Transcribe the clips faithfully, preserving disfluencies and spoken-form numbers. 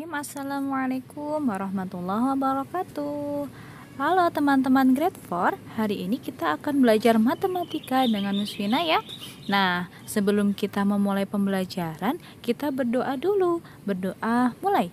Assalamualaikum warahmatullahi wabarakatuh. Halo teman-teman grade empat, hari ini kita akan belajar matematika dengan Miss Vina ya. Nah, sebelum kita memulai pembelajaran, kita berdoa dulu. Berdoa mulai.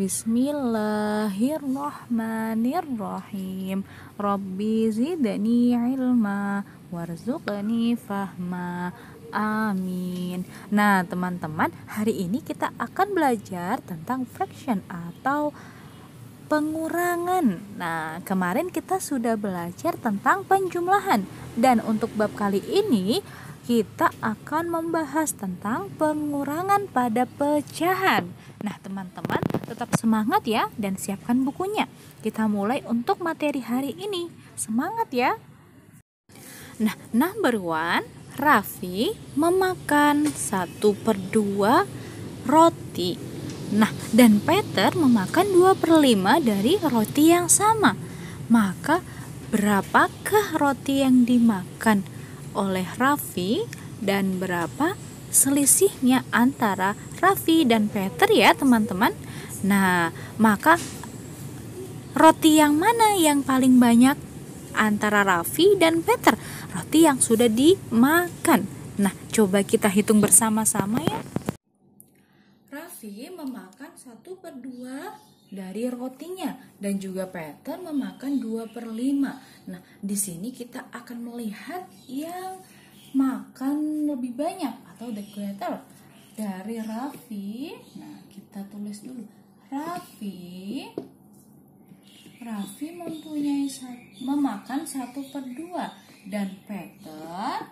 Bismillahirrahmanirrahim. Rabbi zidni ilma warzuqni fahma. Amin. Nah, teman-teman, hari ini kita akan belajar tentang fraction atau pengurangan. Nah, kemarin kita sudah belajar tentang penjumlahan, dan untuk bab kali ini kita akan membahas tentang pengurangan pada pecahan. Nah, teman-teman, tetap semangat ya dan siapkan bukunya. Kita mulai untuk materi hari ini. Semangat ya. Nah, number one, Raffi memakan satu per dua roti. Nah, dan Peter memakan dua per lima dari roti yang sama. Maka berapakah roti yang dimakan oleh Raffi dan berapa selisihnya antara Raffi dan Peter ya teman-teman? Nah, maka roti yang mana yang paling banyak antara Raffi dan Peter? Roti yang sudah dimakan. Nah, coba kita hitung bersama-sama ya. Raffi memakan satu per dua dari rotinya, dan juga Peter memakan dua per lima. Nah, di sini kita akan melihat yang makan lebih banyak atau the greater dari Raffi. Nah, kita tulis dulu. Raffi Raffi mempunyai memakan satu per dua, dan Peter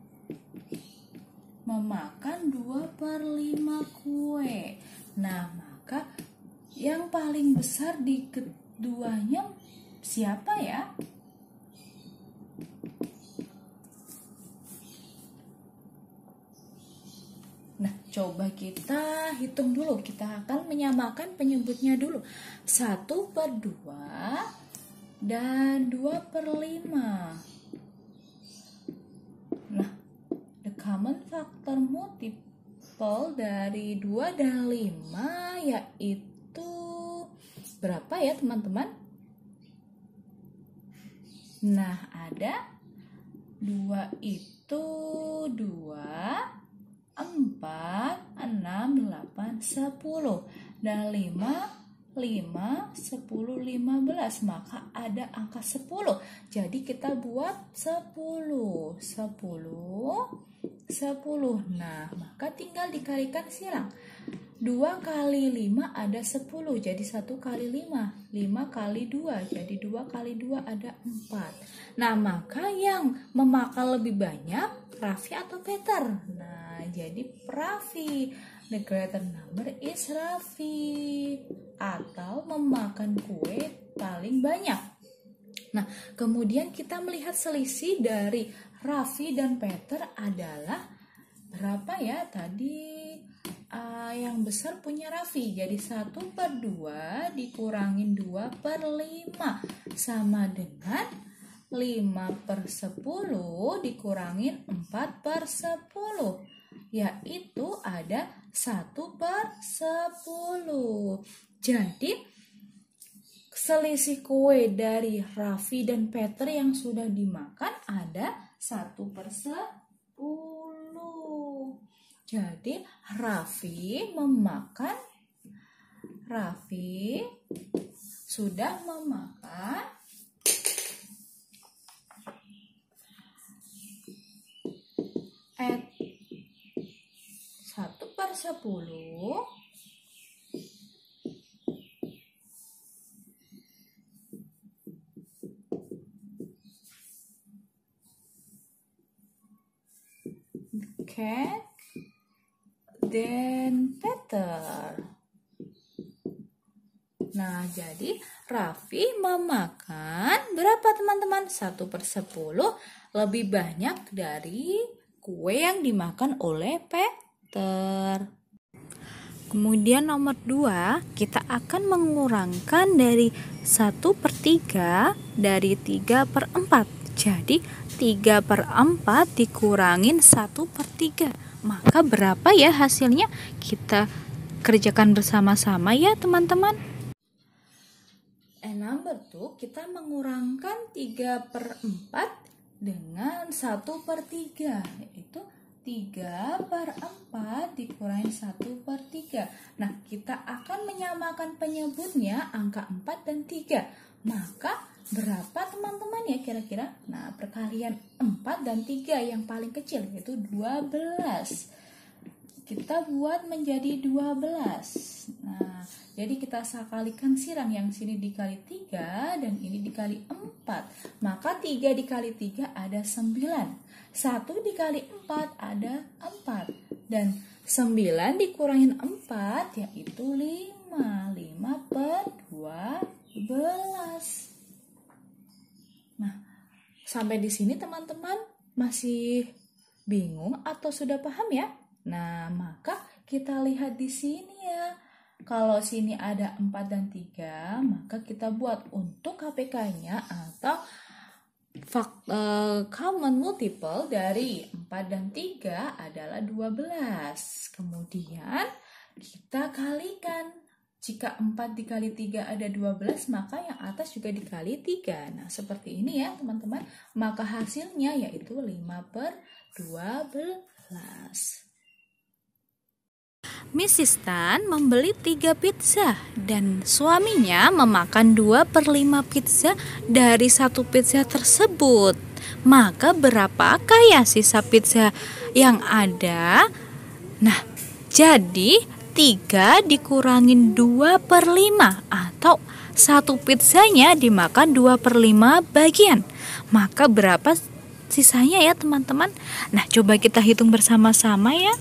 memakan dua per lima kue. Nah, maka yang paling besar di keduanya siapa ya? Nah, coba kita hitung dulu. Kita akan menyamakan penyebutnya dulu. satu per dua dan dua per lima. Nah, the common factor multiple dari dua dan lima yaitu berapa ya teman-teman? Nah, ada dua itu dua, empat, enam, delapan, sepuluh, dan lima, lima, sepuluh, lima belas. Maka ada angka sepuluh. Jadi kita buat sepuluh, sepuluh, sepuluh. Nah, maka tinggal dikalikan silang. dua kali lima ada sepuluh, jadi satu kali lima. lima kali dua, jadi dua kali dua ada empat. Nah, maka yang memakan lebih banyak Raffi atau Peter? Nah, jadi Raffi. The greater number is Raffi, atau memakan kue paling banyak. Nah, kemudian kita melihat selisih dari Raffi dan Peter adalah berapa ya? Tadi uh, yang besar punya Raffi, jadi satu per dua dikurangin dua per lima sama dengan lima per sepuluh dikurangin empat per sepuluh, yaitu ada satu per sepuluh. Jadi selisih kue dari Raffi dan Peter yang sudah dimakan ada satu per sepuluh. Jadi Raffi memakan Raffi sudah memakan at satu per sepuluh cat dan Peter. Nah, jadi Raffi memakan berapa teman-teman? satu per sepuluh lebih banyak dari kue yang dimakan oleh Peter. Kemudian nomor dua, kita akan mengurangkan dari satu per tiga dari tiga per empat. Jadi tiga per empat dikurangin satu per tiga. Maka berapa ya hasilnya? Kita kerjakan bersama-sama ya teman-teman. And number two, kita mengurangkan tiga per empat dengan satu per tiga, yaitu tiga per empat dikurangi satu per tiga. Nah, kita akan menyamakan penyebutnya angka empat dan tiga. Maka berapa teman-teman ya kira-kira? Nah, perkalian empat dan tiga yang paling kecil yaitu dua belas. Kita buat menjadi dua belas. Nah, jadi kita kalikan silang, yang sini dikali tiga dan ini dikali empat. Maka tiga dikali tiga ada sembilan. satu dikali empat ada empat. Dan sembilan dikurangin empat yaitu lima. lima per dua belas. Nah, sampai di sini teman-teman masih bingung atau sudah paham ya? Nah, maka kita lihat di sini ya. Kalau sini ada empat dan tiga, maka kita buat untuk K P K-nya atau Fakt, uh, common multiple dari empat dan tiga adalah dua belas. Kemudian kita kalikan. Jika empat dikali tiga ada dua belas, maka yang atas juga dikali tiga. Nah, seperti ini ya teman-teman. Maka hasilnya yaitu lima per dua belas. Missis Tan membeli tiga pizza dan suaminya memakan dua per lima pizza dari satu pizza tersebut. Maka berapakah ya sisa pizza yang ada? Nah, jadi tiga dikurangin dua per lima atau satu pizzanya dimakan dua per lima bagian. Maka berapa sisanya ya teman-teman? Nah, coba kita hitung bersama-sama ya.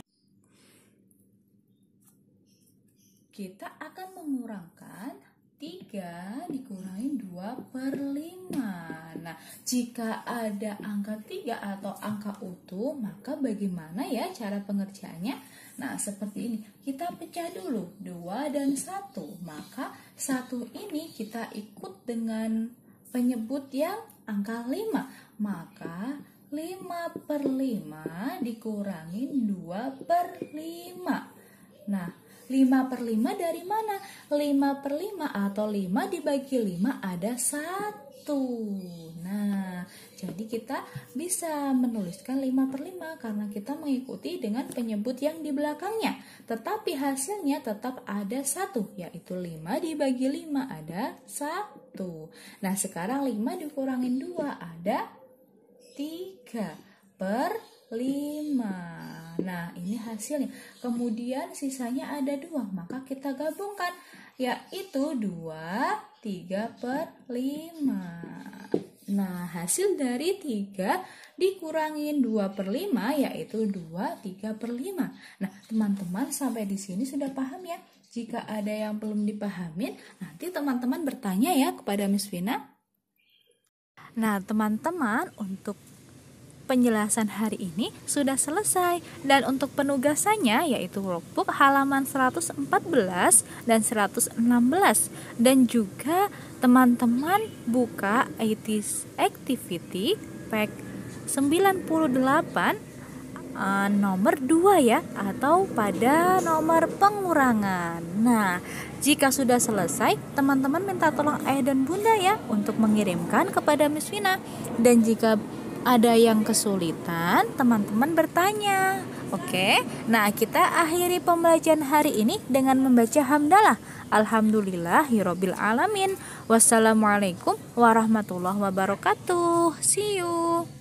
Kita akan mengurangkan tiga dikurangi dua per lima. Nah, jika ada angka tiga atau angka utuh, maka bagaimana ya cara pengerjaannya? Nah, seperti ini. Kita pecah dulu dua dan satu. Maka satu ini kita ikut dengan penyebut yang angka lima. Maka lima per lima dikurangin dua per lima. Nah, lima per lima dari mana? lima per lima atau lima dibagi lima ada satu. Nah, jadi kita bisa menuliskan lima per lima karena kita mengikuti dengan penyebut yang di belakangnya. Tetapi hasilnya tetap ada satu, yaitu lima dibagi lima ada satu. Nah, sekarang lima dikurangin dua ada tiga per lima. Nah, ini hasilnya. Kemudian sisanya ada dua, maka kita gabungkan, yaitu dua, tiga per lima. Nah, hasil dari tiga dikurangin dua per lima, yaitu dua, tiga per lima. Nah, teman-teman sampai di sini sudah paham ya? Jika ada yang belum dipahamin, nanti teman-teman bertanya ya kepada Miss Vina. Nah, teman-teman, untuk penjelasan hari ini sudah selesai, dan untuk penugasannya yaitu workbook halaman seratus empat belas dan seratus enam belas, dan juga teman-teman buka I T activity pack sembilan puluh delapan uh, nomor dua ya, atau pada nomor pengurangan. Nah, jika sudah selesai, teman-teman minta tolong ayah dan bunda ya untuk mengirimkan kepada Miss Vina, dan jika ada yang kesulitan, teman-teman bertanya. Oke, nah kita akhiri pembelajaran hari ini dengan membaca hamdalah. Alhamdulillahirabbil alamin. Wassalamualaikum warahmatullahi wabarakatuh. See you.